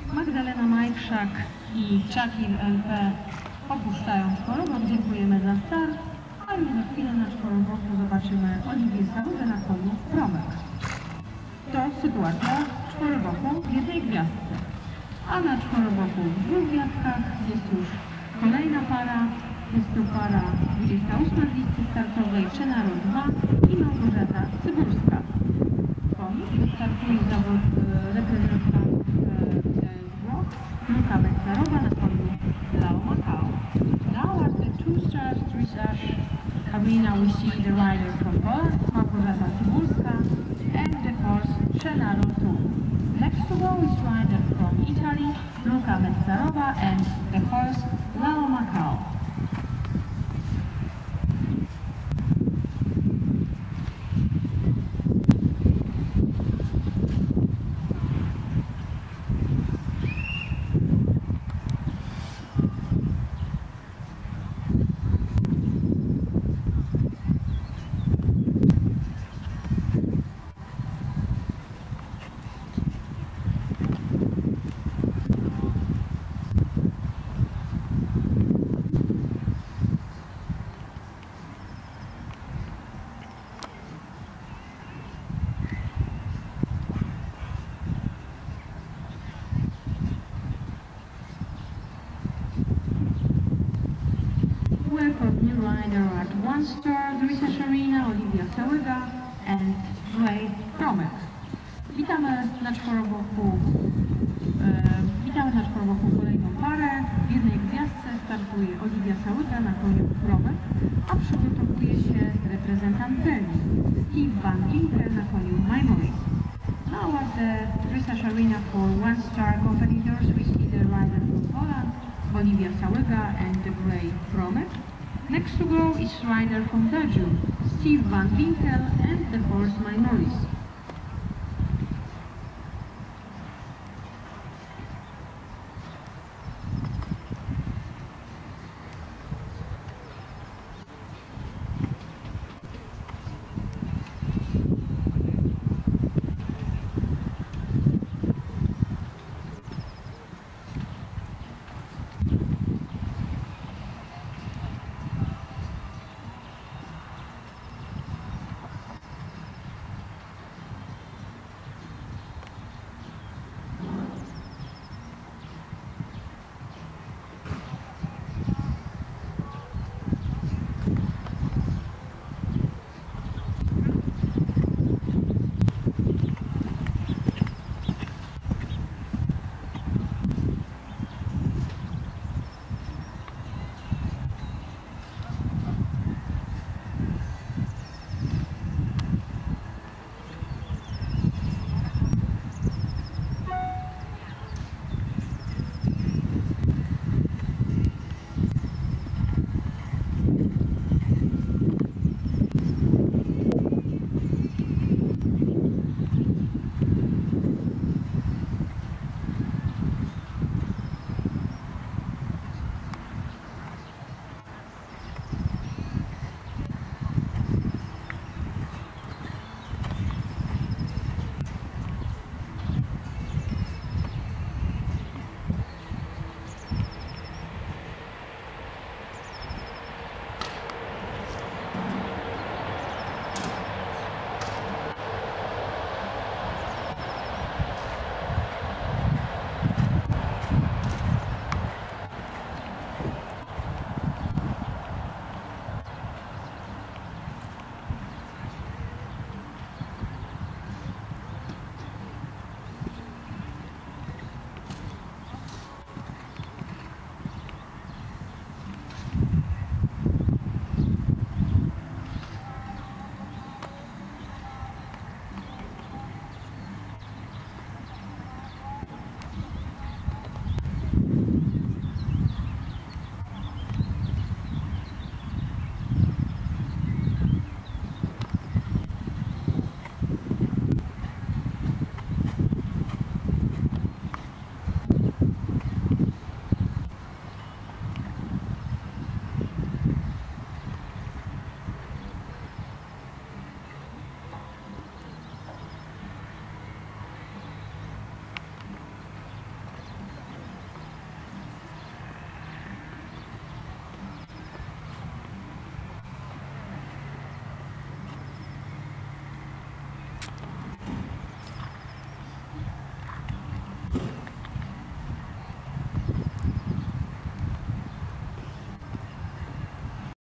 Magdalena Majkrzak i Czakir LP opuszczają czworobok. Dziękujemy za start, a już za chwilę na czworoboku zobaczymy Oliwię Saługę na koniu Promek. To sytuacja czworoboku w jednej gwiazdce, a na czworoboku w dwóch gwiazdkach jest już kolejna para. Jest to para 28 z listy startowej, Czenaro 2 i Małgorzata Cybulska. Wystartuje zawód reprezentantów Włoch, Luka Beccarowa na koniu Lao Macao. Now at the 2 stars dressage arena we see the rider from Poland, Małgorzata Cybulska, and the horse Czenaro 2. Next to go is rider from Italy, Luka Beccarowa, and the horse Lao Macao. Welcome new rider at 1 star dressage arena, Oliwia Sałyga and Gray Promek. Witamy na czworoboku kolejną parę. W jednej gwiazdce startuje Oliwia Sałyga na koniu Promek, a przygotowuje się reprezentant Belgii, Steve Van Ginkel na koniu My Morris. Now at the dressage arena for 1 star competitors we see the rider from Poland, Oliwia Sałyga and the Gray Promek. Next to go is rider from Belgium, Steve Van Ginkel and the horse My Morris.